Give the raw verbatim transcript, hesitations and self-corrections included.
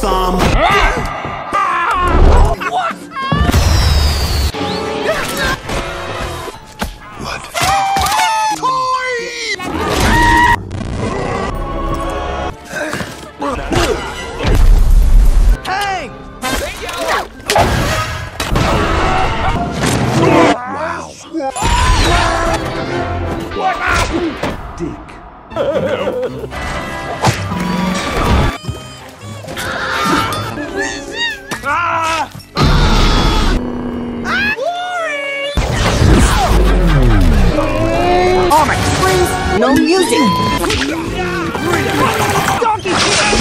some. What? What? Hey! Wow. Dick. Ah! Alright, please, no music. Donkey!